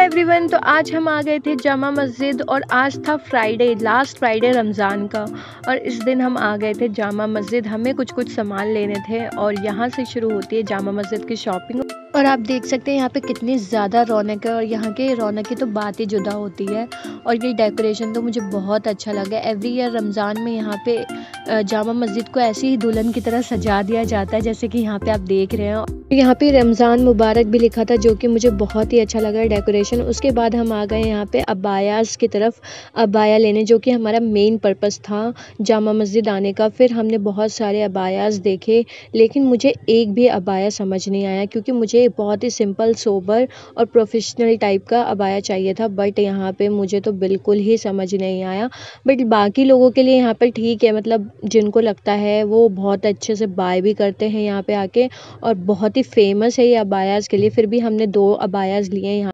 Everyone, तो आज हम आ गए थे जामा मस्जिद और आज था फ्राइडे, लास्ट फ्राइडे रमज़ान का। और इस दिन हम आ गए थे जामा मस्जिद, हमें कुछ सामान लेने थे और यहाँ से शुरू होती है जामा मस्जिद की शॉपिंग। और आप देख सकते हैं यहाँ पे कितनी ज़्यादा रौनक है और यहाँ के रौनक की तो बात ही जुदा होती है। और ये डेकोरेशन तो मुझे बहुत अच्छा लगा। एवरी ईयर रमज़ान में यहाँ पे जामा मस्जिद को ऐसे ही दुल्हन की तरह सजा दिया जाता है, जैसे कि यहाँ पे आप देख रहे हैं। यहाँ पे रमज़ान मुबारक भी लिखा था, जो कि मुझे बहुत ही अच्छा लगा डेकोरेशन। उसके बाद हम आ गए यहाँ पे अबायास की तरफ, अबाया लेने, जो कि हमारा मेन पर्पस था जामा मस्जिद आने का। फिर हमने बहुत सारे अबायास देखे, लेकिन मुझे एक भी अबाया समझ नहीं आया, क्योंकि मुझे बहुत ही सिंपल, सोबर और प्रोफेशनल टाइप का अबाया चाहिए था। बट यहाँ पे मुझे तो बिल्कुल ही समझ नहीं आया। बट बाकी लोगों के लिए यहाँ पर ठीक है, मतलब जिनको लगता है वो बहुत अच्छे से बाय भी करते हैं यहाँ पे आके, और बहुत ही फेमस है ये अबायास के लिए। फिर भी हमने 2 अबायास लिए हैं यहाँ।